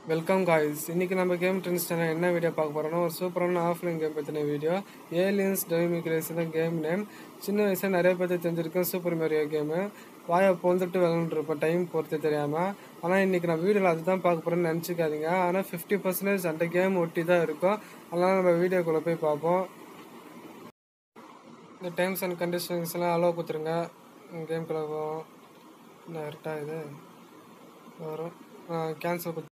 Welcome guys. இன்னைக்கு நம்ம game trends channel என்ன வீடியோ பார்க்க போறோம்னா ஒரு சூப்பரான ஆஃப்லைன் கேம் பற்றின வீடியோ. ஏலியன்ஸ் டைமிக் ரேஸ் தான் கேம் நேம். சின்ன வயசில் நிறைய பேர் தெரிஞ்சிருக்கேன் சூப்பர் மேரியோ கேமு. வாயை போந்துட்டு விளாண்டுருப்போம் டைம் பொறுத்து தெரியாமல். ஆனால் இன்றைக்கி நான் வீடியோவில் அதுதான் பார்க்க போகிறேன்னு நினச்சிக்காதீங்க. ஆனால் 50% அந்த கேம் ஒட்டி தான் இருக்கும். அதனால் நம்ம வீடியோக்குள்ளே போய் பார்ப்போம். இந்த டேர்ம்ஸ் அண்ட் கண்டிஷன்ஸ்லாம் அலோவ் கொடுத்துருங்க. கேம்குள்ளே போவோம். என்ன கரெக்டாக இது வரும் கேன்சல் கொடுத்து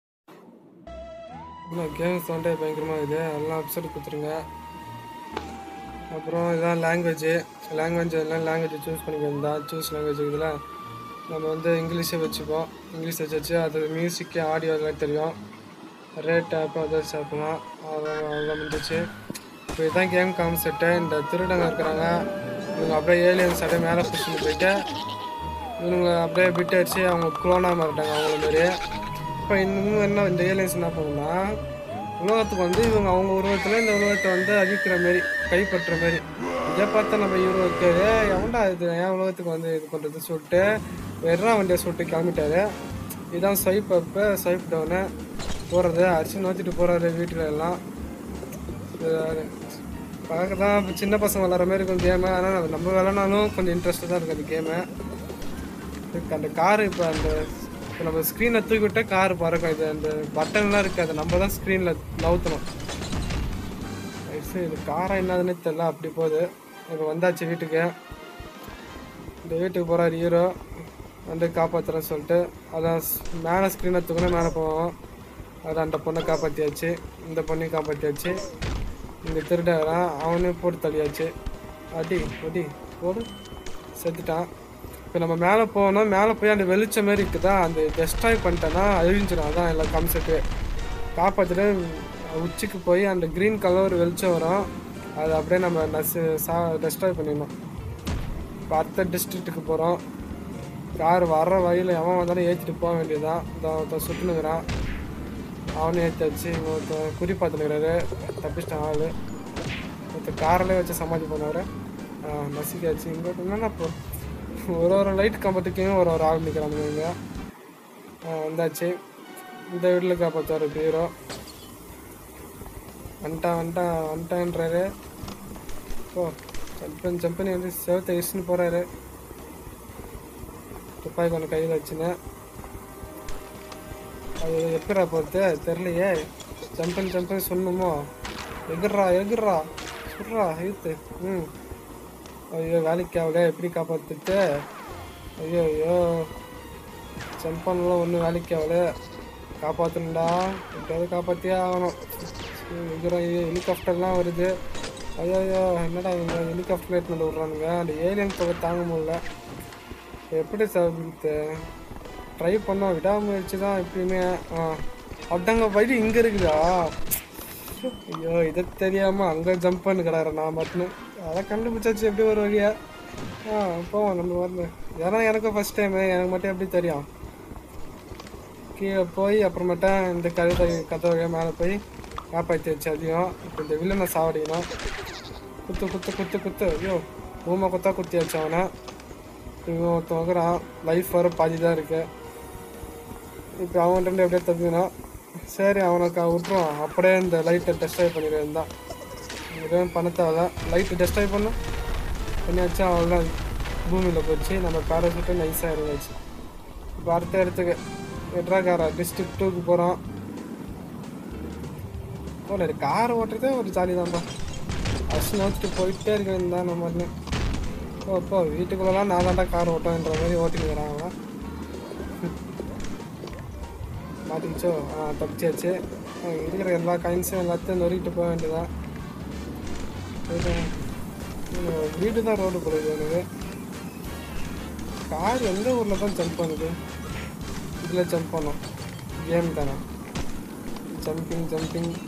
கேம்ஸ் வந்துட்டு பயங்கரமாக இருக்குது. எல்லாம் அப்செட் கொடுத்துருங்க. அப்புறம் இதான் லாங்குவேஜ் எல்லாம் லாங்குவேஜ் சூஸ் பண்ணிக்கிறதா. சூஸ் லாங்குவேஜ் இதில் நம்ம வந்து இங்கிலீஷை வச்சுப்போம். இங்கிலீஷ் வச்சு அது மியூசிக்கு ஆடியோ எல்லாம் தெரியும். ரேட் ஆப் அதர்ஸ் ஆப்லாம் அவ்வளோ வந்துச்சு. இப்போ இதுதான் கேம் கான்செப்ட்டு. இந்த திருடங்க இருக்கிறாங்க. இவங்க அப்படியே ஏலியன்ஸ் அப்படியே மேலே புடிச்சுன்னு போயிட்டு இவங்க அப்படியே பிட் அடிச்சு அவங்க குளோனாக மாறிட்டாங்க அவங்கள மாரி. இப்போ இன்னும் என்ன இந்த ஏலியன்ஸ் என்ன பண்ணுன்னா உலகத்துக்கு வந்து இவங்க அவங்க உருவத்தில் இந்த உலகத்தை வந்து அழிக்கிற மாரி கைப்பற்றுற மாரி. இதை பார்த்தா நம்ம இவருக்கு எவன்டா இது ஏன் உலகத்துக்கு வந்து இது பண்ணுறது சொல்லிட்டு வெறா வண்டியை சொல்லிட்டு கிளம்பிட்டாரு. இதுதான் ஸ்வைப் அப்பு ஸ்வைப் டவுனு போகிறது. அரிசி நோத்திட்டு போகிறாரு வீட்டில் எல்லாம். பார்க்க தான் சின்ன பசங்க விளாட்ற மாதிரி இருக்கும் கேமு. ஆனால் நம்ம விளாட்னாலும் கொஞ்சம் இன்ட்ரெஸ்ட்டாக தான் இருக்குது அந்த கேமு. அந்த காரு இப்போ இப்போ நம்ம ஸ்க்ரீனை தூக்கிவிட்டா கார் பறக்கும். இது அந்த பட்டன்லாம் இருக்குது, அதை நம்ம தான் ஸ்க்ரீனில் நவுத்தணும். இது காராக என்னதுன்னு தெரியல, அப்படி போகுது. இப்போ வந்தாச்சு வீட்டுக்கு. இந்த வீட்டுக்கு போகிறார் ஹீரோ வந்து காப்பாற்றுறேன்னு சொல்லிட்டு. அதான் மேலே ஸ்க்ரீனை தூக்கினா மேலே போவோம். அதான் அந்த பொண்ணை காப்பாற்றியாச்சு, இந்த பொண்ணையும் காப்பாற்றியாச்சு. இந்த திருடறான் அவனையும் போட்டு தள்ளியாச்சு. அடி ஒடி போடு செத்துட்டான். இப்போ நம்ம மேலே போனோம். மேலே போய் அந்த வெளிச்சம் மாரி இருக்குதா, அந்த டெஸ்ட்ராய் பண்ணிட்டேன்னா அழிஞ்சிடும். அதான் எல்லாம் கான்செப்ட்டு. காப்பாற்றிட்டு உச்சிக்கு போய் அந்த க்ரீன் கலர் வெளிச்சம் வரும். அதை அப்படியே நம்ம டெஸ்ட்ராய் பண்ணிடணும். இப்போ அடுத்த டிஸ்ட்ரிக்ட்டுக்கு போகிறோம். கார் வர்ற வழியில் எவன் வந்தாலும் ஏற்றிட்டு போக வேண்டியதுதான். ஒருத்தன் சுட்டுனுங்கிறான், அவனையும் ஏற்றியாச்சு. ஒருத்தன் குறி பார்த்துனுங்கிறாரு, தப்பிச்சிட்டான் ஆள். ஒருத்தர் காரில் வச்சு சமாதி பண்ணவர் நசிக்காச்சு. இங்கே என்னன்னா இப்போ ஒரு லைட் கம்பத்துக்கையும் ஒரு ஆள் நிற்கிறாங்க. இங்கே வந்தாச்சு. இந்த வீட்டில் காப்பாற்றார் ஹீரோ. வந்துட்டான்றாரு. ஓ ஜம்பனி வந்து செவத்தை இஷ்ன்னு போகிறாரு. துப்பாக்கி ஒன்று கையில் வச்சுன்னு அது எப்படா போகிறது தெரிலையே. ஜம்பனி சொல்லணுமோ? எகுறா சுட்றா இழுத்து. ஐயோ வேலைக்கு ஆகல, எப்படி காப்பாற்றிட்டு? ஐயோ ஜம்பன்லாம் ஒன்றும் வேலைக்கு ஆகல. காப்பாற்றணுண்டா, எப்படியாவது காப்பாற்றியே ஆகணும். ஹெலிகாப்டர்லாம் வருது. ஐயோ என்னடா இவங்க ஹெலிகாப்டர் எடுத்துகிட்டு விட்றானுங்க. அந்த ஏலியன் தொகை தாங்க முடியல. எப்படி ட்ரை பண்ணோம், விடாமுயற்சி தான் எப்பயுமே. அதாங்க வழி இங்கே இருக்குதா? ஐயோ இதை தெரியாமல் அங்கே ஜம்ப் பண்ணு கிடாறேன் நான் மட்டும். அதை கண்டுபிடிச்சாச்சு எப்படி ஒரு வழியா. போவோம் நம்ம வரணும். ஏன்னா எனக்கும் ஃபஸ்ட் டைமு, எனக்கு மட்டும் எப்படி தெரியும். கீழே போய் அப்புறமேட்டா இந்த கதை வழியாக மேலே போய் காப்பாற்றி வச்சு அதையும். இப்போ இந்த வில்லனை சாவடிக்கணும். குத்து ஐயோ பூமா குத்தி வச்சு அவனை. இவன் ஒருத்தன் வைக்கிறான். லைஃப் வர பாதி தான் இருக்கு. இப்போ அவன்கிட்ட எப்படியே தப்பிக்கணும். சரி அவனுக்கு விட்டுருவான். அப்படியே இந்த லைட்டை டெஸ்ட்ராய் பண்ணிடுவேன் தான். எதுவும் பண்ண தேவை. லைட்டு டெஸ்ட்ராய் பண்ணியாச்சு. அவள்தான் பூமியில் போச்சு. நம்ம பேராசூட்டு நைஸாக இறங்கியாச்சு. இப்போ அடுத்த இடத்துக்கு எட்ராகாரா டிஸ்ட்ரிக்ட் 2க்கு போகிறோம். போல கார் ஓட்டுறதே ஒரு ஜாலி தான்ப்பா. அரிசி நோச்சிட்டு போயிட்டே இருக்கேன் தான் நம்ம. இப்போ வீட்டுக்குள்ளலாம் நான் தான்டா கார் ஓட்டோன்ற மாதிரி ஓட்டினுக்கிறாங்க. மாட்டிக்கிச்சோ? தப்பிச்சாச்சு. இருக்கிற எல்லா காயின்ஸும் எல்லாத்தையும் நொறிக்கிட்டு போக வேண்டியதான். வீடு தான் ரோடு போடுது எனக்கு. கார் எந்த ஊரில் தான் ஜம்ப் பண்ணுது? இதில் ஜம்ப் பண்ணோம். கேம் தானே. ஜம்பிங்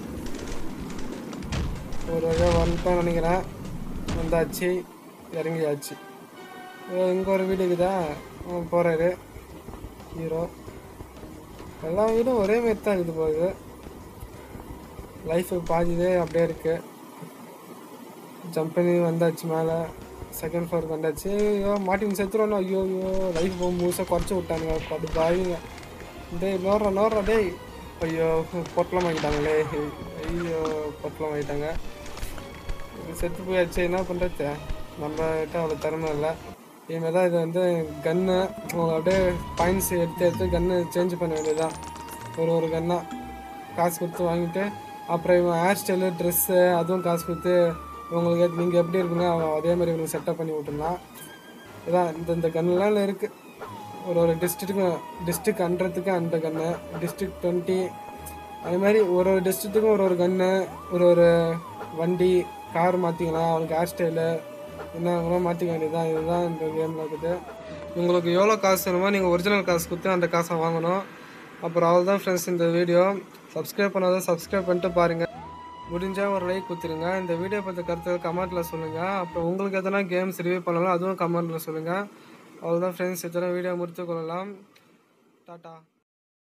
ஒரு வகையாக வந்துட்டோம் நினைக்கிறேன். வந்தாச்சு, இறங்கியாச்சு. இங்கே ஒரு வீடு இருக்குதா, போகிறாரு ஹீரோ. எல்லா வீடும் ஒரே மாரி தான் இருக்குது போகுது. லைஃபு பாதிதே அப்படியே இருக்குது. ஜம்ப் பண்ணி வந்தாச்சு மேலே. செகண்ட் ஃப்ளோருக்கு வந்தாச்சு. ஐயோ மாட்டின்னு செத்துருவோம். ஐயோ லைஃப் முழுசாக குறைச்சி விட்டானுங்க. அது பாவிங்க. டேய் நோடுறா டேய். ஐயோ பொட்டலம் வாங்கிட்டாங்களே, ஐயோ பொட்டலம் வாங்கிட்டாங்க. இது செத்து போயாச்சு, என்ன பண்ணுறது, நம்மகிட்ட அவ்வளோ திறமை இல்லை. இனிமேல் தான் இது வந்து கன்று உங்களுக்கு அப்படியே பாயிண்ட்ஸ் எடுத்து எடுத்து கன்று சேஞ்ச் பண்ண வேண்டியதுதான். ஒரு கன்னாக காசு கொடுத்து வாங்கிட்டு, அப்புறம் இவன் ஹேர் ஸ்டைலு ட்ரெஸ்ஸு அதுவும் காசு கொடுத்து உங்களுக்கு நீங்கள் எப்படி இருக்குங்க அதே மாதிரி உங்களுக்கு செட்டப் பண்ணி விட்டுருலாம். இதான் இந்த கன்னுலாம் இருக்குது. ஒரு டிஸ்ட்ரிக்ட் 100க்கு அந்த கன்று, டிஸ்ட்ரிக்ட் 20 அது மாதிரி ஒரு டிஸ்ட்ரிக்ட்டுக்கும் ஒரு கன்று, ஒரு வண்டி கார் மாற்றிக்கலாம். அவனுக்கு ஹேர் ஸ்டைலு என்ன மாற்றிக்க வேண்டியதுதான். இதுதான் இந்த கேமில் இருக்குது. உங்களுக்கு எவ்வளோ காசு வேணுமோ நீங்கள் ஒரிஜினல் காசு கொடுத்து அந்த காசை வாங்கணும். அப்புறம் அவ்வளோதான் ஃப்ரெண்ட்ஸ் இந்த வீடியோ. சப்ஸ்கிரைப் பண்ணாதான் சப்ஸ்கிரைப் பண்ணிட்டு பாருங்கள். முடிஞ்சால் ஒரு லைக் கொடுத்துருங்க. இந்த வீடியோ பற்றி கருத்துக்கள் கமெண்ட்டில் சொல்லுங்கள். அப்புறம் உங்களுக்கு எதனா கேம்ஸ் ரிவ்யூ பண்ணலாம், அதுவும் கமெண்ட்டில் சொல்லுங்கள். அவ்வளோதான் ஃப்ரெண்ட்ஸ், இதெல்லாம் வீடியோ முடித்து கொள்ளலாம். டாட்டா.